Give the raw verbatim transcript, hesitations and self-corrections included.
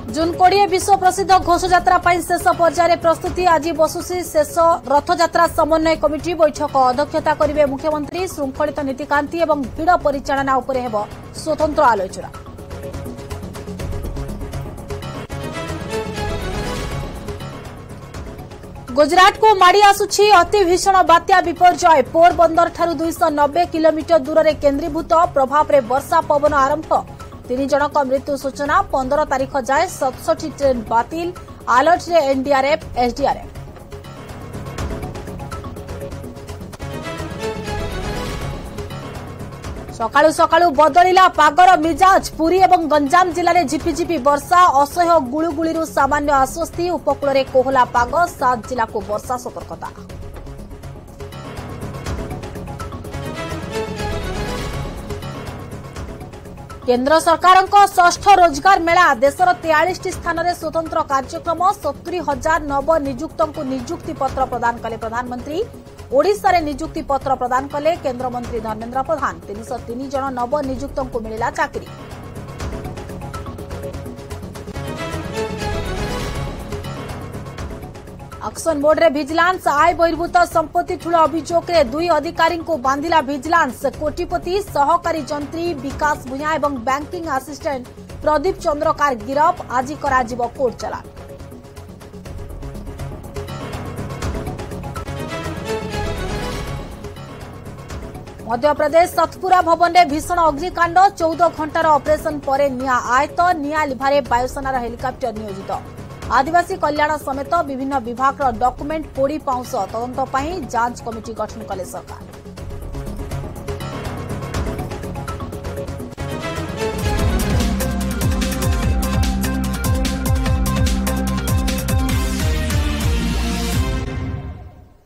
जून कोड़े विश्व प्रसिद्ध घोषयात्रा शेष पर्यायर प्रस्तुति आज बसुसी शेष रथयात्रा समन्वय कमिटी बैठक अध्यक्षता करेंगे मुख्यमंत्री। श्रृंखलित नीतिकांति और भिड़ परिचालना उपरे हेब स्वतंत्र आलोचना। गुजरात को माड़ी आसुछि अति भीषण बात्या विपर्यय। पोरबंदर ठारू दुईश नब्बे किलोमीटर दूर में केन्द्रीभूत प्रभाव में वर्षा पवन आरंभ। तीन जनक मृत्यु सूचना। पंद्रह तारीख जाए सतसठ ट्रेन बातिल। अलर्ट रे एनडीआरएफ एसडीआरएफ। सकाळु सकाळु बदलिला पागर मिजाज। पुरी और गंजाम जिले में झिपिझिपि वर्षा। असह्य गुळुगुळीरू सामान्य आश्वस्ति। उपकूल कोहला पाग। सात जिला को वर्षा सतर्कता। केन्द्र सरकार षष्ठ रोजगार मेला। देशर तेयालीस स्थान में स्वतंत्र कार्यक्रम। सत्तरी हजार नव नियुक्त नियुक्ति पत्र प्रदान कले प्रधानमंत्री। ओडिशा रे नियुक्ति पत्र प्रदान कले केन्द्रमंत्री धर्मेन्द्र प्रधान। तीन सौ तीन जन नव नियुक्त मिला चाकरी। एक्शन मोड रे विजिलेंस। आय बहिर्भूत संपत्ति ठूल अभियोग रे दुई अधिकारी को बांधिला विजिलेंस। कोटिपति सहकारी जंत्री विकास भूया और बैंकिंग असिस्टेंट प्रदीप चंद्रकार गिरफ। आज कराजिबो कोर्ट चालान। मध्यप्रदेश सतपुरा भवन में भीषण अग्निकांड। चौदह घंटार ऑपरेशन पर निया आयत। निया लिभारे वायुसेनार हेलिकप्टर नियोजित। आदिवासी कल्याण समेत विभिन्न विभाग डॉक्यूमेंट पोड़ी पाउंस तदंत जांच कमिटी गठन कले सरकार।